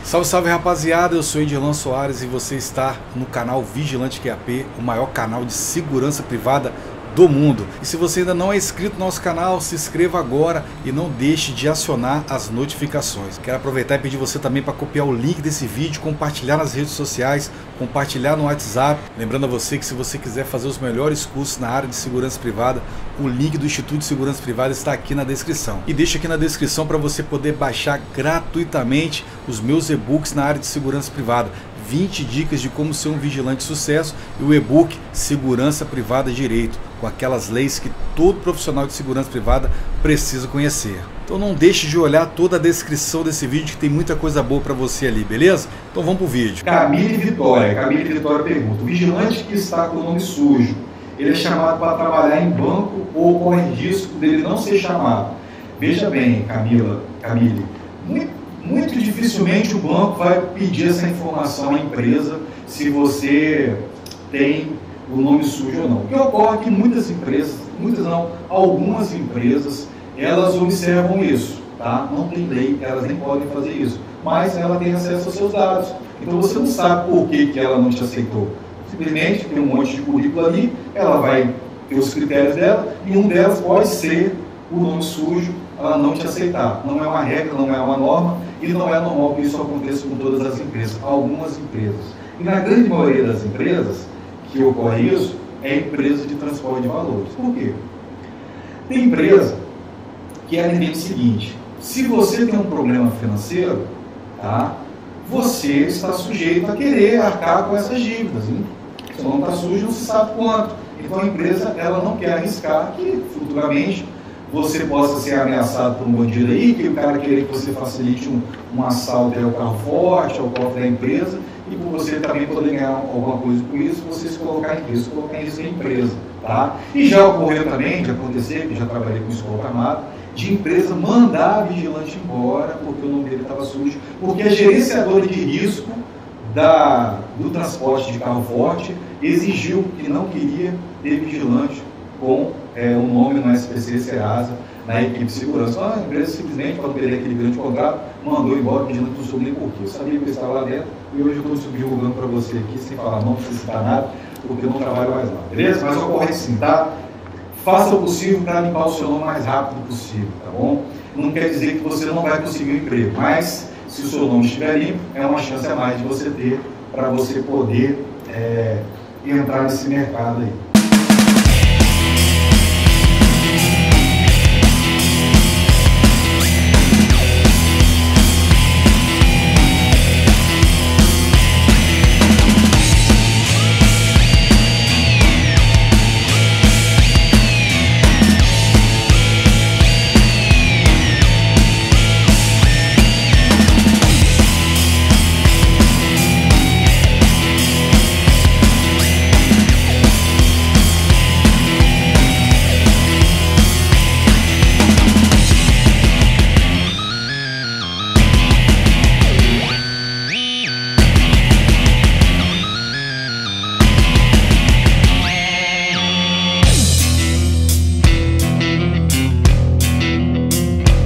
Salve, salve rapaziada, eu sou Edirlan Soares e você está no canal Vigilante QAP, o maior canal de segurança privada do mundo. E se você ainda não é inscrito no nosso canal, se inscreva agora e não deixe de acionar as notificações. Quero aproveitar e pedir você também para copiar o link desse vídeo, compartilhar nas redes sociais, compartilhar no WhatsApp. Lembrando a você que se você quiser fazer os melhores cursos na área de segurança privada, o link do Instituto de Segurança Privada está aqui na descrição. E deixa aqui na descrição para você poder baixar gratuitamente os meus e-books na área de segurança privada. 20 dicas de como ser um vigilante de sucesso e o e-book Segurança Privada Direito, com aquelas leis que todo profissional de segurança privada precisa conhecer. Então não deixe de olhar toda a descrição desse vídeo que tem muita coisa boa para você ali, beleza? Então vamos pro vídeo. Camille Vitória pergunta: o vigilante que está com o nome sujo, ele é chamado para trabalhar em banco ou corre risco dele não ser chamado? Veja bem, Camille, muito dificilmente o banco vai pedir essa informação à empresa se você tem o nome sujo ou não. O que ocorre é que muitas empresas, algumas empresas, elas observam isso, tá? Não tem lei, elas nem podem fazer isso, mas ela tem acesso aos seus dados. Então você não sabe por que ela não te aceitou. Simplesmente tem um monte de currículo ali, ela vai ter os critérios dela e um delas pode ser o nome sujo, ela não te aceitar. Não é uma regra, não é uma norma e não é normal que isso aconteça com todas as empresas, algumas empresas. E na grande maioria das empresas que ocorre isso, é empresa de transporte de valores. Por quê? Tem empresa que ela entende o seguinte: se você tem um problema financeiro, tá, você está sujeito a querer arcar com essas dívidas. Hein? Se não está sujo, não se sabe quanto. Então a empresa ela não quer arriscar que futuramente você possa ser ameaçado por um bandido aí, que o cara querer que você facilite um assalto ao carro forte, ao cofre da empresa, e por você também poder ganhar alguma coisa com isso, você se colocar em risco, colocar em risco a empresa, tá? E já ocorreu também, de acontecer, que já trabalhei com escolta armada, de empresa mandar a vigilante embora porque o nome dele estava sujo, porque a gerenciadora de risco do transporte de carro forte exigiu que não queria ter vigilante com o nome no SPC Serasa, na equipe de segurança. Então, a empresa simplesmente, para perder aquele grande contrato, mandou embora, pedindo que não soube nem por quê. Eu sabia que ele estava lá dentro e hoje eu estou subjugando para você aqui, sem falar, não precisa citar nada, porque eu não trabalho mais lá, beleza? Mas ocorre sim, tá? Faça o possível para limpar o seu nome o mais rápido possível, tá bom? Não quer dizer que você não vai conseguir um emprego, mas se o seu nome estiver limpo, é uma chance a mais de você ter, para você poder entrar nesse mercado aí.